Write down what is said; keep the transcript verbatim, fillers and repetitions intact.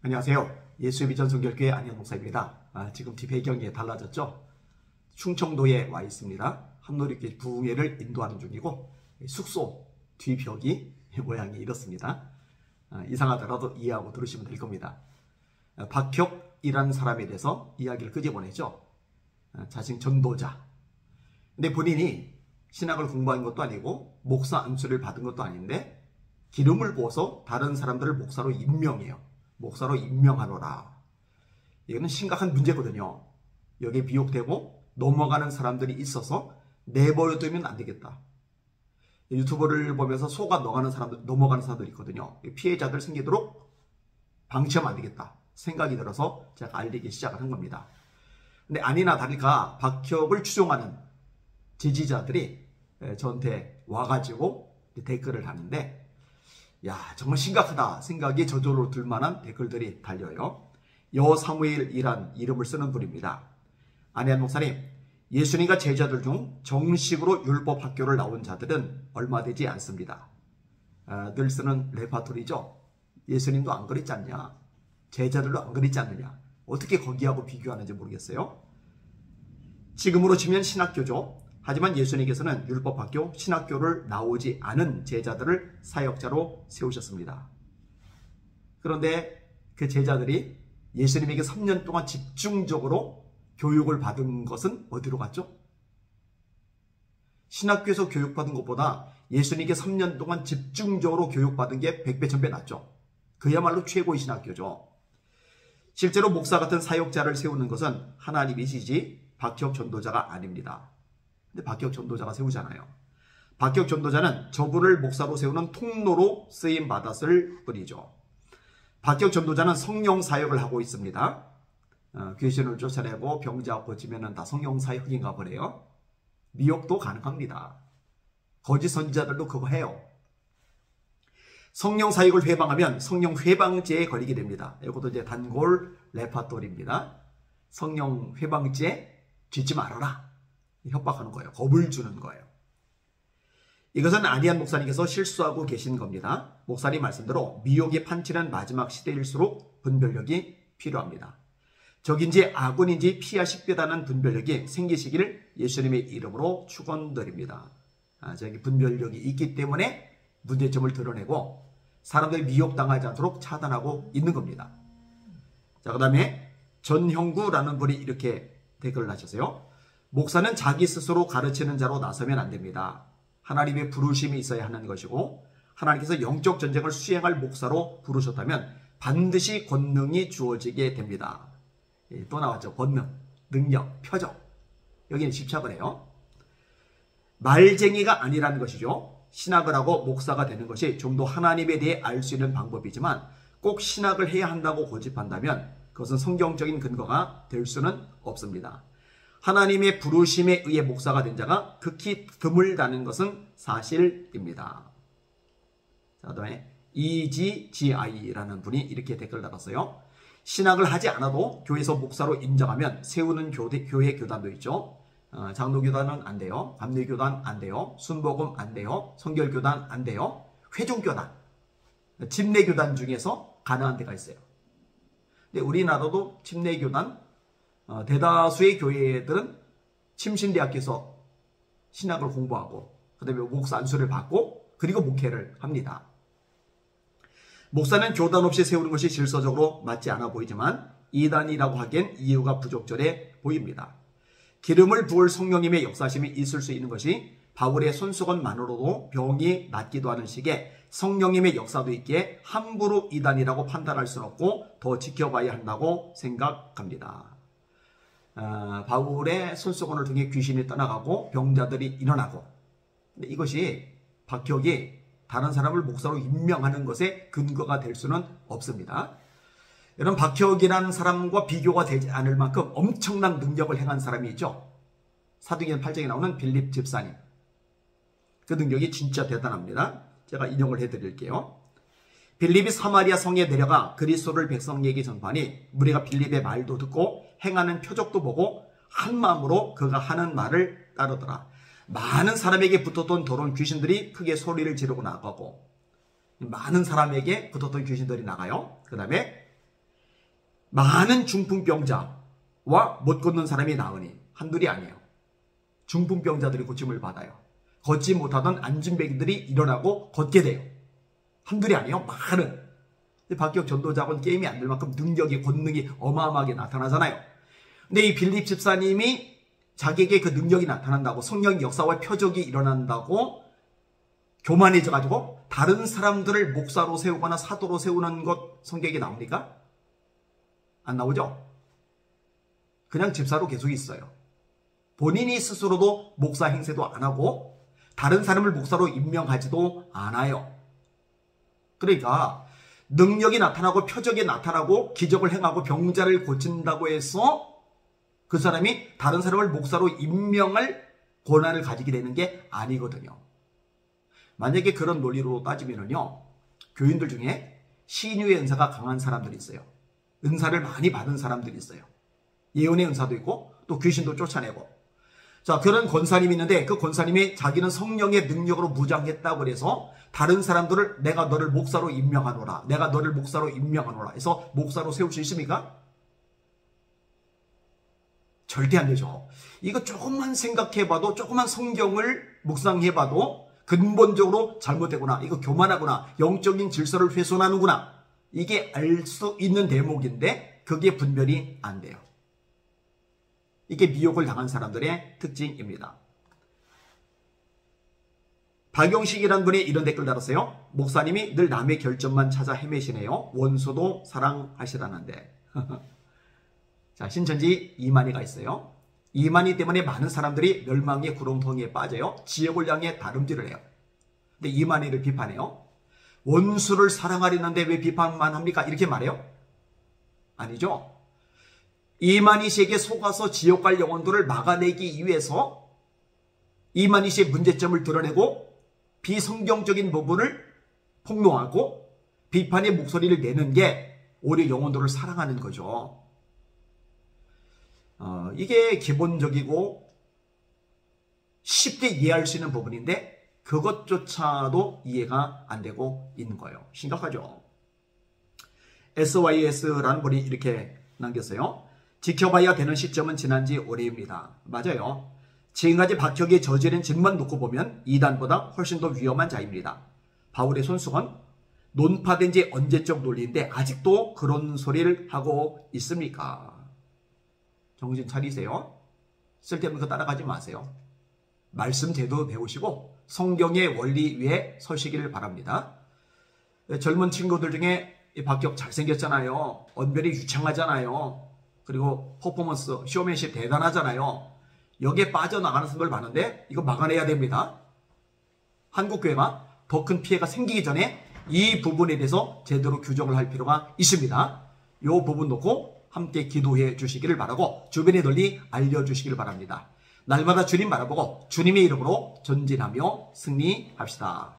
안녕하세요. 예수의 비전 성결교회 안현 목사입니다. 아, 지금 뒤 배경이 달라졌죠? 충청도에 와 있습니다. 한노리교회 부흥회를 인도하는 중이고 숙소 뒤 벽이 모양이 이렇습니다. 아, 이상하더라도 이해하고 들으시면 될 겁니다. 아, 박혁이라는 사람에 대해서 이야기를 끄집어내죠. 아, 자칭 전도자. 근데 본인이 신학을 공부한 것도 아니고 목사 안수를 받은 것도 아닌데 기름을 부어서 다른 사람들을 목사로 임명해요. 목사로 임명하노라. 이거는 심각한 문제거든요. 여기에 비욕되고 넘어가는 사람들이 있어서 내버려두면 안 되겠다. 유튜브를 보면서 속아 넘어가는 사람들, 넘어가는 사람들이 있거든요. 피해자들 생기도록 방치하면 안 되겠다 생각이 들어서 제가 알리기 시작을 한 겁니다. 근데 아니나 다를까 박혁을 추종하는 지지자들이 저한테 와가지고 댓글을 하는데 야, 정말 심각하다 생각이 저절로 들만한 댓글들이 달려요. 여사무엘이란 이름을 쓰는 분입니다. 안현 목사님, 예수님과 제자들 중 정식으로 율법 학교를 나온 자들은 얼마 되지 않습니다. 아, 늘 쓰는 레파토리죠. 예수님도 안 그랬지 않냐? 제자들도 안 그랬지 않느냐? 어떻게 거기하고 비교하는지 모르겠어요. 지금으로 치면 신학교죠. 하지만 예수님께서는 율법학교, 신학교를 나오지 않은 제자들을 사역자로 세우셨습니다. 그런데 그 제자들이 예수님에게 삼 년 동안 집중적으로 교육을 받은 것은 어디로 갔죠? 신학교에서 교육받은 것보다 예수님께 삼 년 동안 집중적으로 교육받은 게 백 배, 천 배 낫죠. 그야말로 최고의 신학교죠. 실제로 목사 같은 사역자를 세우는 것은 하나님이시지 박혁 전도자가 아닙니다. 근데 박혁 전도자가 세우잖아요. 박혁 전도자는 저분을 목사로 세우는 통로로 쓰임 받았을 뿐이죠. 박혁 전도자는 성령 사역을 하고 있습니다. 어, 귀신을 쫓아내고 병자 고치면 다 성령 사역인가 보네요. 미혹도 가능합니다. 거짓 선지자들도 그거 해요. 성령 사역을 회방하면 성령 회방죄에 걸리게 됩니다. 이것도 이제 단골 레파토리입니다. 성령 회방죄 짓지 말아라. 협박하는 거예요. 겁을 주는 거예요. 이것은 안현 목사님께서 실수하고 계신 겁니다. 목사님 말씀대로 미혹이 판치는 마지막 시대일수록 분별력이 필요합니다. 적인지 아군인지 피하 식별하는 분별력이 생기시기를 예수님의 이름으로 축원드립니다. 아, 저기 분별력이 있기 때문에 문제점을 드러내고 사람들이 미혹당하지 않도록 차단하고 있는 겁니다. 자, 그 다음에 전형구라는 분이 이렇게 댓글을 하셨어요. 목사는 자기 스스로 가르치는 자로 나서면 안 됩니다. 하나님의 부르심이 있어야 하는 것이고 하나님께서 영적 전쟁을 수행할 목사로 부르셨다면 반드시 권능이 주어지게 됩니다. 예, 또 나왔죠. 권능, 능력, 표적. 여기는 집착을 해요. 말쟁이가 아니라는 것이죠. 신학을 하고 목사가 되는 것이 좀 더 하나님에 대해 알 수 있는 방법이지만 꼭 신학을 해야 한다고 고집한다면 그것은 성경적인 근거가 될 수는 없습니다. 하나님의 부르심에 의해 목사가 된 자가 극히 드물다는 것은 사실입니다. 자, 그다음에 이지지아이라는 분이 이렇게 댓글 달았어요. 신학을 하지 않아도 교회에서 목사로 인정하면 세우는 교대, 교회 교단도 있죠. 어, 장로교단은 안 돼요. 감리교단 안 돼요. 순복음 안 돼요. 성결교단 안 돼요. 회중교단, 침례교단 중에서 가능한 데가 있어요. 근데 우리나라도 침례교단 어, 대다수의 교회들은 침신대학교에서 신학을 공부하고 그 다음에 목사 안수를 받고 그리고 목회를 합니다. 목사는 교단 없이 세우는 것이 질서적으로 맞지 않아 보이지만 이단이라고 하기엔 이유가 부적절해 보입니다. 기름을 부을 성령님의 역사심이 있을 수 있는 것이 바울의 손수건만으로도 병이 낫기도 하는 시기에 성령님의 역사도 있기에 함부로 이단이라고 판단할 수는 없고 더 지켜봐야 한다고 생각합니다. 어, 바울의 손수건을 통해 귀신이 떠나가고 병자들이 일어나고, 근데 이것이 박혁이 다른 사람을 목사로 임명하는 것에 근거가 될 수는 없습니다. 여러분, 박혁이라는 사람과 비교가 되지 않을 만큼 엄청난 능력을 행한 사람이 있죠. 사도행전 팔 장에 나오는 빌립 집사님. 그 능력이 진짜 대단합니다. 제가 인용을 해드릴게요. 빌립이 사마리아 성에 내려가 그리스도를 백성에게 전파하니 무리가 빌립의 말도 듣고 행하는 표적도 보고 한 마음으로 그가 하는 말을 따르더라. 많은 사람에게 붙었던 더러운 귀신들이 크게 소리를 지르고 나가고, 많은 사람에게 붙었던 귀신들이 나가요. 그 다음에 많은 중풍병자와 못 걷는 사람이 나으니 한둘이 아니에요. 중풍병자들이 고침을 받아요. 걷지 못하던 안진뱅이들이 일어나고 걷게 돼요. 한둘이 아니에요. 많은. 박기혁 전도자는 게임이 안 될 만큼 능력이, 권능이 어마어마하게 나타나잖아요. 근데 이 빌립 집사님이 자기에게 그 능력이 나타난다고, 성령 역사와 표적이 일어난다고 교만해져가지고 다른 사람들을 목사로 세우거나 사도로 세우는 것 성경에 나옵니까? 안 나오죠? 그냥 집사로 계속 있어요. 본인이 스스로도 목사 행세도 안 하고 다른 사람을 목사로 임명하지도 않아요. 그러니까 능력이 나타나고 표적이 나타나고 기적을 행하고 병자를 고친다고 해서 그 사람이 다른 사람을 목사로 임명할 권한을 가지게 되는 게 아니거든요. 만약에 그런 논리로 따지면요, 교인들 중에 신유의 은사가 강한 사람들이 있어요. 은사를 많이 받은 사람들이 있어요. 예언의 은사도 있고 또 귀신도 쫓아내고. 자, 그런 권사님이 있는데 그 권사님이 자기는 성령의 능력으로 무장했다고 그래서 다른 사람들을 내가 너를 목사로 임명하노라, 내가 너를 목사로 임명하노라 해서 목사로 세울 수 있습니까? 절대 안 되죠. 이거 조금만 생각해봐도, 조금만 성경을 묵상해봐도 근본적으로 잘못되구나, 이거 교만하구나, 영적인 질서를 훼손하는구나, 이게 알 수 있는 대목인데 그게 분별이 안 돼요. 이게 미혹을 당한 사람들의 특징입니다. 박용식이라는 분이 이런 댓글 달았어요. 목사님이 늘 남의 결점만 찾아 헤매시네요. 원수도 사랑하시라는데. 자, 신천지 이만희가 있어요. 이만희 때문에 많은 사람들이 멸망의 구렁텅이에 빠져요. 지옥을 향해 다름질을 해요. 근데 이만희를 비판해요. 원수를 사랑하려는데 왜 비판만 합니까? 이렇게 말해요? 아니죠. 이만희 씨에게 속아서 지옥 갈 영혼들을 막아내기 위해서 이만희 씨의 문제점을 드러내고 비성경적인 부분을 폭로하고 비판의 목소리를 내는 게 오히려 영혼들을 사랑하는 거죠. 어, 이게 기본적이고 쉽게 이해할 수 있는 부분인데 그것조차도 이해가 안 되고 있는 거예요. 심각하죠. 에스와이에스라는 분이 이렇게 남겼어요. 지켜봐야 되는 시점은 지난 지 오래입니다. 맞아요. 지금까지 박혁이 저지른 짓만 놓고 보면 이단보다 훨씬 더 위험한 자입니다. 바울의 손수건, 논파된 지 언제적 논리인데 아직도 그런 소리를 하고 있습니까? 정신 차리세요. 쓸데없는 거 따라가지 마세요. 말씀 제도 배우시고 성경의 원리 위에 서시기를 바랍니다. 젊은 친구들 중에 박혁 잘생겼잖아요. 언변이 유창하잖아요. 그리고 퍼포먼스, 쇼맨십 대단하잖아요. 여기에 빠져나가는 분들 많은데 이거 막아내야 됩니다. 한국교회가 더 큰 피해가 생기기 전에 이 부분에 대해서 제대로 규정을 할 필요가 있습니다. 이 부분 놓고 함께 기도해 주시기를 바라고 주변에 널리 알려주시기를 바랍니다. 날마다 주님 바라보고 주님의 이름으로 전진하며 승리합시다.